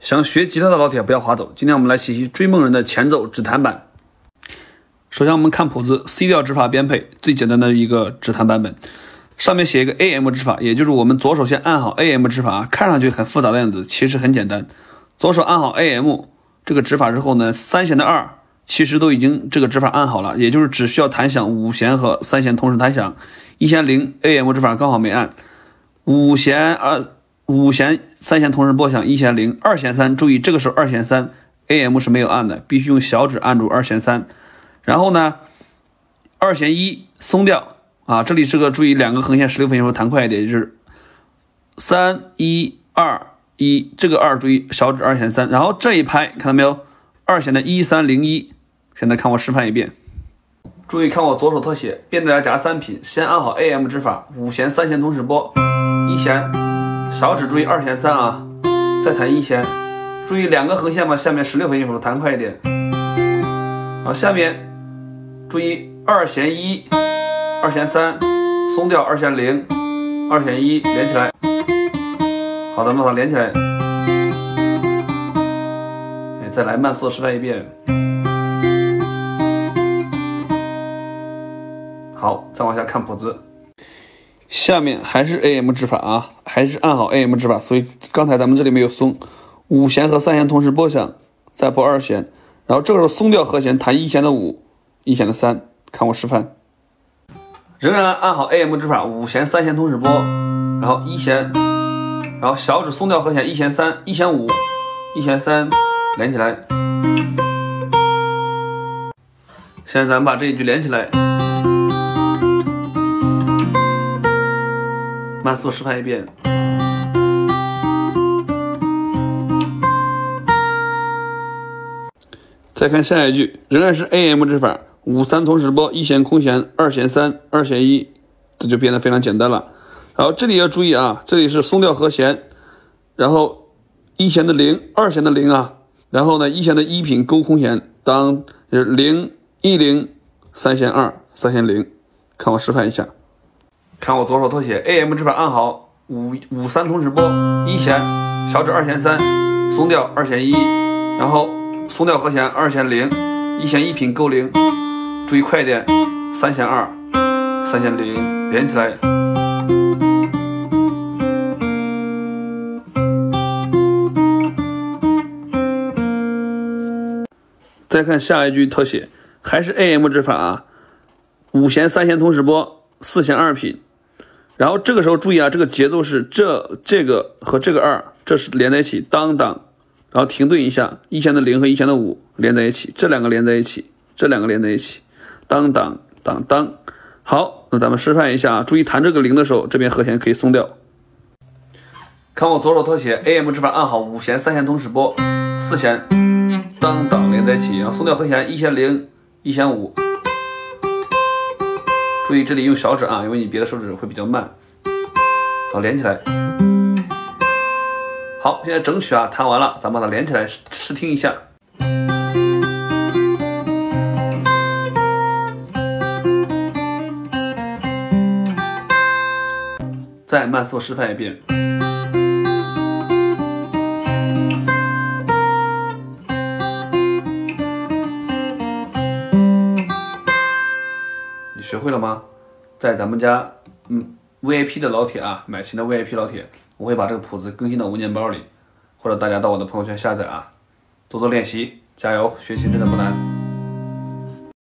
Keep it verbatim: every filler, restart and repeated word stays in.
想学吉他的老铁不要滑走，今天我们来学习追梦人的前奏指弹版。首先我们看谱子 ，C 调指法编配最简单的一个指弹版本，上面写一个 A M 指法，也就是我们左手先按好 A M 指法，看上去很复杂的样子，其实很简单。左手按好 A M 这个指法之后呢，三弦的二其实都已经这个指法按好了，也就是只需要弹响五弦和三弦同时弹响，一弦零 A M 指法刚好没按，五弦二。五弦三弦同时拨响，一弦零，二弦三，注意这个时候二弦三 A M 是没有按的，必须用小指按住二弦三。然后呢，二弦一松调啊，这里是个注意两个横线十六分音符弹快一点，就是三一二一，这个二注意小指二弦三。然后这一拍看到没有？二弦的一三零一，现在看我示范一遍。注意看我左手特写，变调夹三品，先按好 A M 指法，五弦三弦同时拨，一弦。小指注意二弦三啊，再弹一弦，注意两个横线嘛，下面十六分音符弹快一点。好，下面注意二弦一、二弦三，松调二弦零、二弦一连起来。好，咱们把它连起来。哎，再来慢速示范一遍。好，再往下看谱子。下面还是 A M 指法啊，还是按好 A M 指法，所以刚才咱们这里没有松，五弦和三弦同时拨响，再拨二弦，然后这个时候松调和弦弹一弦的五，一弦的三，看我示范，仍然按好 A M 指法，五弦三弦同时拨，然后一弦，然后小指松调和弦一弦三，一弦五，一弦三，连起来。现在咱们把这一句连起来。慢速示范一遍。再看下一句，仍然是 A M 指法，五三同时拨，一弦空弦，二弦三，二弦一，这就变得非常简单了。然后这里要注意啊，这里是松调和弦，然后一弦的零，二弦的零啊，然后呢一弦的一品勾空弦，当零一零，三弦二，三弦零，看我示范一下。看我左手特写 ，A M 指法按好，五五三同时拨，一弦，小指二弦三，松调二弦一，然后松调和弦二弦零，一弦一品勾零，注意快一点，三弦二，三弦零，连起来。再看下一句特写，还是 A M 指法啊，五弦三弦同时拨，四弦二品。然后这个时候注意啊，这个节奏是这这个和这个二，这是连在一起，当当，然后停顿一下，一弦的零和一弦的五连在一起，这两个连在一起，这两个连在一起，当当当当。好，那咱们示范一下，注意弹这个零的时候，这边和弦可以松掉。看我左手特写 ，A M 指法按好，五弦三弦同时拨，四弦，当当连在一起，然后松调和弦一弦零，一弦五。注意这里用小指啊，因为你别的手指会比较慢。好，连起来。好，现在整曲啊弹完了，咱们把它连起来试听一下。再慢速示范一遍。学会了吗？在咱们家嗯 V I P 的老铁啊，买琴的 V I P 老铁，我会把这个谱子更新到文件包里，或者大家到我的朋友圈下载啊，多多练习，加油，学琴真的不难。